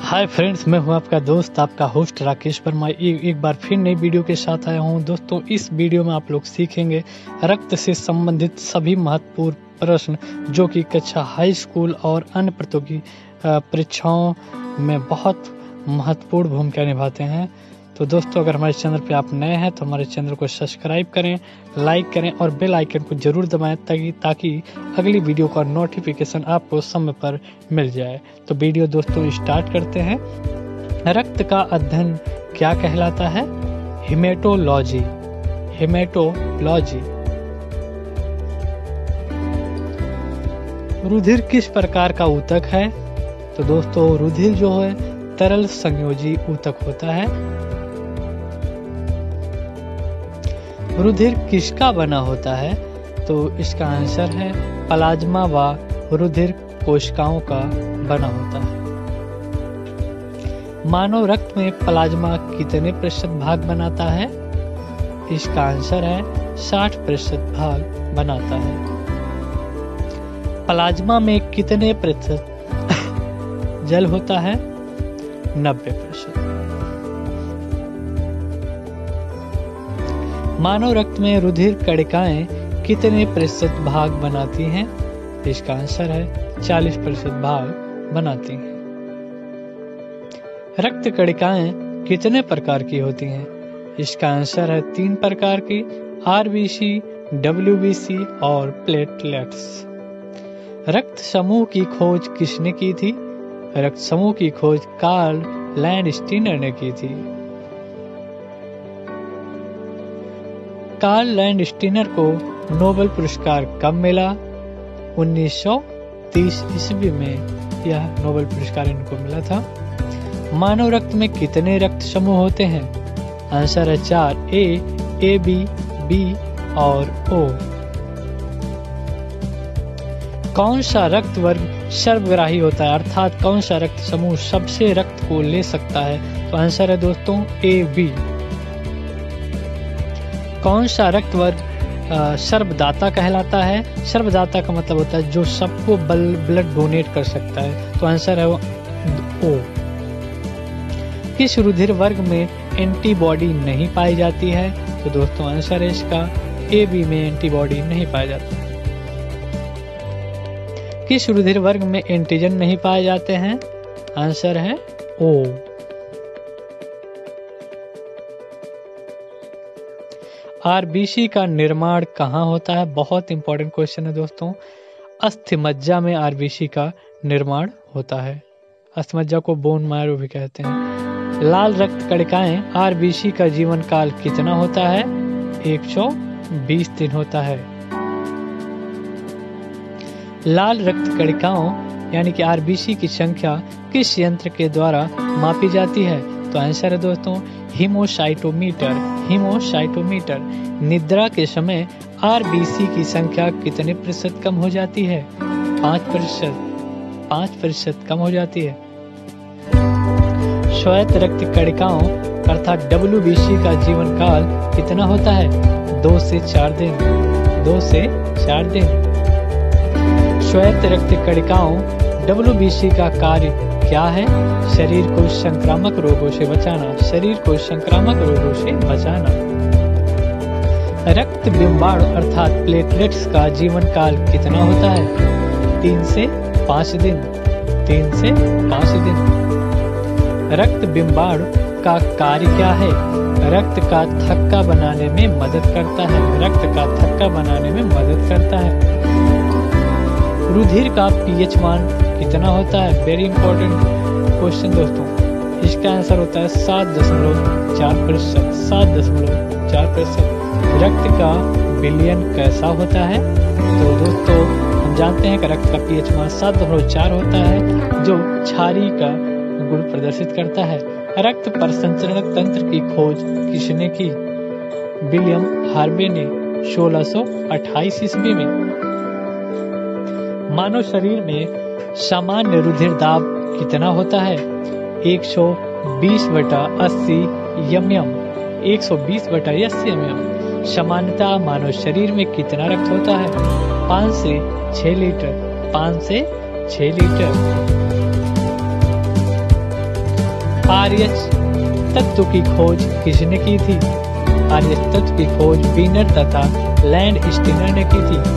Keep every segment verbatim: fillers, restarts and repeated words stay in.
Hi friends, मैं हूं आपका दोस्त, आपका होस्ट राकेश वर्मा। एक, एक बार फिर नई वीडियो के साथ आया हूं। दोस्तों, इस वीडियो में आप लोग सीखेंगे रक्त से संबंधित सभी महत्वपूर्ण प्रश्न जो कि कक्षा हाई स्कूल और अन्य प्रतियोगी परीक्षाओं में बहुत महत्वपूर्ण भूमिका निभाते हैं। तो दोस्तों, अगर हमारे चैनल पे आप नए हैं तो हमारे चैनल को सब्सक्राइब करें, लाइक करें और बेल आइकन को जरूर दबाएं ताकि ताकि अगली वीडियो का नोटिफिकेशन आपको समय पर मिल जाए। तो वीडियो दोस्तों स्टार्ट करते हैं। रक्त का अध्ययन क्या कहलाता है? हेमेटोलॉजी। हेमेटोलॉजी। रुधिर किस प्रकार का ऊतक है? तो दोस्तों, रुधिर जो है तरल संयोजी ऊतक होता है। रुधिर किसका बना होता है? तो इसका आंसर है प्लाज्मा व रुधिर कोशिकाओं का बना होता है। मानव रक्त में प्लाज्मा कितने प्रतिशत भाग बनाता है? इसका आंसर है साठ प्रतिशत भाग बनाता है। प्लाज्मा में कितने प्रतिशत जल होता है? नब्बे प्रतिशत। मानव रक्त में रुधिर कणिकाएं कितने प्रतिशत भाग बनाती हैं? इसका आंसर है चालीस प्रतिशत भाग बनाती हैं। रक्त कणिकाएं कितने प्रकार की होती हैं? इसका आंसर है तीन प्रकार की, आरबीसी, डब्ल्यूबीसी और प्लेटलेट्स। रक्त समूह की खोज किसने की थी? रक्त समूह की खोज कार्ल लैंडस्टीनर ने की थी। कार्ल लैंडस्टीनर को नोबेल पुरस्कार कब मिला? उन्नीस सौ तीस ईस्वी में यह नोबेल पुरस्कार इनको मिला था। मानव रक्त में कितने रक्त समूह होते हैं? आंसर है चार, ए, ए बी, बी और ओ। कौन सा रक्त वर्ग सर्वग्राही होता है, अर्थात कौन सा रक्त समूह सबसे रक्त को ले सकता है? तो आंसर है दोस्तों ए बी। कौन सा रक्त वर्ग सर्वदाता कहलाता है? सर्वदाता का मतलब होता है जो सबको ब्लड डोनेट कर सकता है। तो आंसर है ओ। किस रुधिर वर्ग में एंटीबॉडी नहीं पाई जाती है? तो दोस्तों आंसर है इसका ए बी में एंटीबॉडी नहीं पाई जाती। किस रुधिर वर्ग में एंटीजन नहीं पाए जाते हैं? आंसर है ओ। आरबीसी का निर्माण कहाँ होता है? बहुत इंपॉर्टेंट क्वेश्चन है दोस्तों। अस्थिमज्जा में आरबीसी का निर्माण होता है। अस्थिमज्जा को बोन मैरो भी कहते हैं। लाल रक्त कणिकाएं आरबीसी का जीवन काल कितना होता है? एक सौ बीस दिन होता है। लाल रक्त कणिकाओं यानी कि आरबीसी की संख्या किस यंत्र के द्वारा मापी जाती है? तो आंसर है दोस्तों हीमोसाइटोमीटर। हीमोसाइटोमीटर। निद्रा के समय आरबीसी की संख्या कितने प्रतिशत कम हो जाती है? पाँच प्रतिशत। पाँच प्रतिशत कम हो जाती है। श्वेत रक्त कणिकाओं अर्थात डब्ल्यूबीसी का जीवन काल कितना होता है? दो से चार दिन। दो से चार दिन। श्वेत रक्त कणिकाओं डब्ल्यूबीसी का कार्य क्या है? शरीर को संक्रामक रोगों से बचाना। शरीर को संक्रामक रोगों से बचाना। रक्त बिंबाणु अर्थात प्लेटलेट्स का जीवन काल कितना होता है? तीन से पाँच दिन। तीन से पाँच दिन। रक्त बिंबाणु का कार्य क्या है? रक्त का थक्का बनाने में मदद करता है। रक्त का थक्का बनाने में मदद करता है। रुधिर का पीएच मान कितना होता है? वेरी इंपॉर्टेंट क्वेश्चन दोस्तों। इसका आंसर होता है सात दशमलव चार प्रतिशत। सात दशमलव चार प्रतिशत। रक्त का विलयन कैसा होता है? तो दोस्तों हम जानते हैं कि रक्त का पीएच मान सात दशमलव चार होता है जो क्षारीय का गुण प्रदर्शित करता है। रक्त परिसंचरण तंत्र की खोज किसने की? विलियम हार्वे ने सोलह सौ अट्ठाईस ईस्वी में। मानव शरीर में सामान्य रुधिर दाब कितना होता है? एक सौ बीस बटा अस्सी एम एम। एक सौ बीस बटा अस्सी एम एम। सामान्यतः मानव शरीर में कितना रक्त होता है? पाँच से छह लीटर। पाँच से छह लीटर। आरएच तत्व की खोज किसने की थी? आरएच तत्व की खोज बीनर तथा लैंड स्टीनर ने की थी।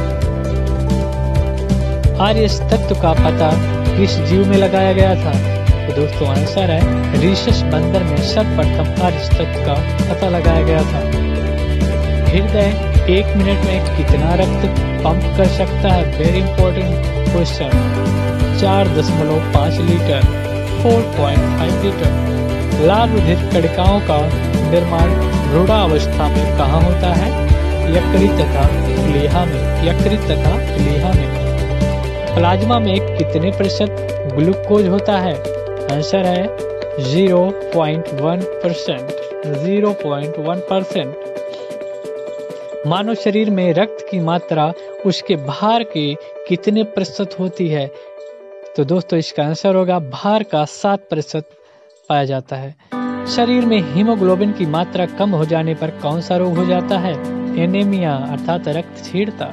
आरएच तत्व का पता किस जीव में लगाया गया था? तो दोस्तों आंसर है रीसस बंदर में सर्वप्रथम आरएच तत्व का पता लगाया गया था। हृदय एक मिनट में कितना रक्त पंप कर सकता है? Very important question. चार दशमलव पाँच लीटर, चार पॉइंट पाँच लीटर। लाल रुधिर कणिकाओं का निर्माण रूढ़ावस्था में कहाँ होता है? यकृत तथा प्लीहा में। यकृत तथा प्लीहा में। प्लाज्मा में कितने प्रतिशत ग्लूकोज होता है? आंसर है zero point one percent. Zero point one percent. मानव शरीर में रक्त की मात्रा उसके भार के कितने प्रतिशत होती है? तो दोस्तों इसका आंसर होगा भार का सात प्रतिशत पाया जाता है। शरीर में हीमोग्लोबिन की मात्रा कम हो जाने पर कौन सा रोग हो जाता है? एनीमिया अर्थात रक्तहीनता।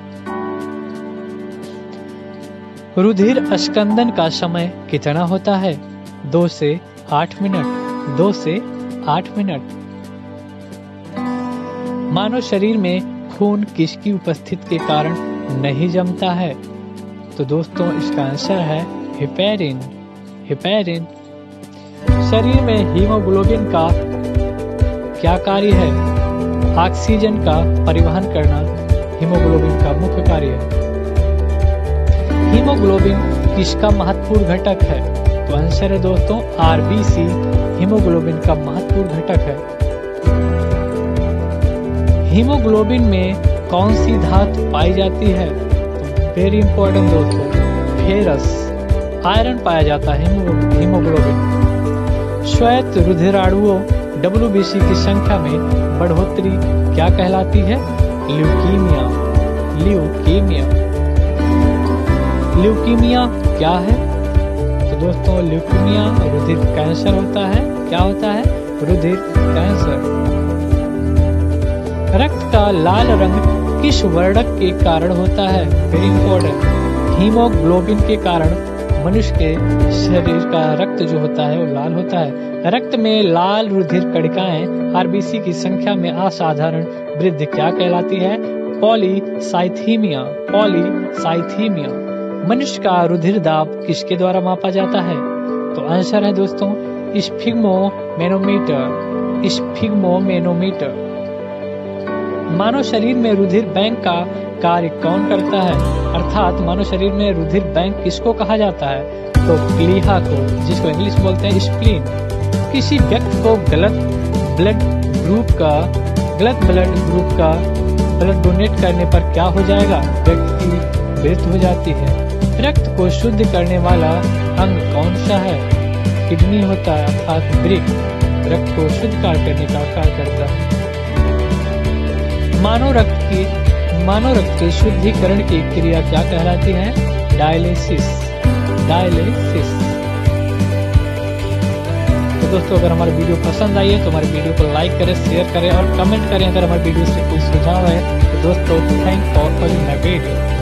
रुधिर स्कंदन का समय कितना होता है? दो से आठ मिनट। दो से आठ मिनट। मानव शरीर में खून किसकी उपस्थिति के कारण नहीं जमता है? तो दोस्तों इसका आंसर है हेपेरिन। हेपेरिन। शरीर में हीमोग्लोबिन का क्या कार्य है? ऑक्सीजन का परिवहन करना हीमोग्लोबिन का मुख्य कार्य है। हीमोग्लोबिन किसका महत्वपूर्ण घटक है? तो आंसर है दोस्तों आरबीसी हीमोग्लोबिन का महत्वपूर्ण घटक है। हीमोग्लोबिन में कौन सी धातु पाई जाती है? वेरी इंपॉर्टेंट दोस्तों, फेरस। आयरन पाया जाता है हीमोग्लोबिन। श्वेत रुधिराणुओं डब्ल्यूबीसी की संख्या में बढ़ोतरी क्या कहलाती है? ल्यूकीमिया। ल्यूकीमिया। ल्यूकीमिया क्या है? तो दोस्तों ल्यूकीमिया रुधिर कैंसर होता है। क्या होता है? रुधिर कैंसर। रक्त का लाल रंग किस वर्णक के कारण होता है? वेरी इंपॉर्टेंट, हीमोग्लोबिन के कारण मनुष्य के शरीर का रक्त जो होता है वो लाल होता है। रक्त में लाल रुधिर कणिकाएं आरबीसी की संख्या में असाधारण वृद्धि क्या कहलाती है? पॉलीसाइथीमिया। पॉलीसाइथीमिया। मनुष्य का रुधिर दाब किसके द्वारा मापा जाता है? तो आंसर है दोस्तों स्फिग्मोमेनोमीटर। स्फिग्मोमेनोमीटर। मानव शरीर में रुधिर बैंक का कार्य कौन करता है? अर्थात मानव शरीर में रुधिर बैंक किसको कहा जाता है? तो प्लीहा को, जिसको इंग्लिश बोलते हैं स्प्लीन। किसी व्यक्ति को गलत ब्लड ग्रुप का गलत ब्लड ग्रुप का ब्लड डोनेट करने पर क्या हो जाएगा? व्यक्ति की मृत्यु हो जाती है। रक्त को शुद्ध करने वाला अंग कौन सा है? किडनी होता है अर्थात वृक्क रक्त को शुद्ध कार्य करने का कार्य करता है। मानव रक्त की मानव रक्त के शुद्धिकरण की क्रिया क्या कहलाती है? डायलिसिस। डायलिसिस। तो दोस्तों अगर हमारी वीडियो पसंद आई है तो हमारे वीडियो को लाइक करें, शेयर करें और कमेंट करें। अगर हमारे वीडियो से कोई सुझाव है तो दोस्तों thank for watching my video.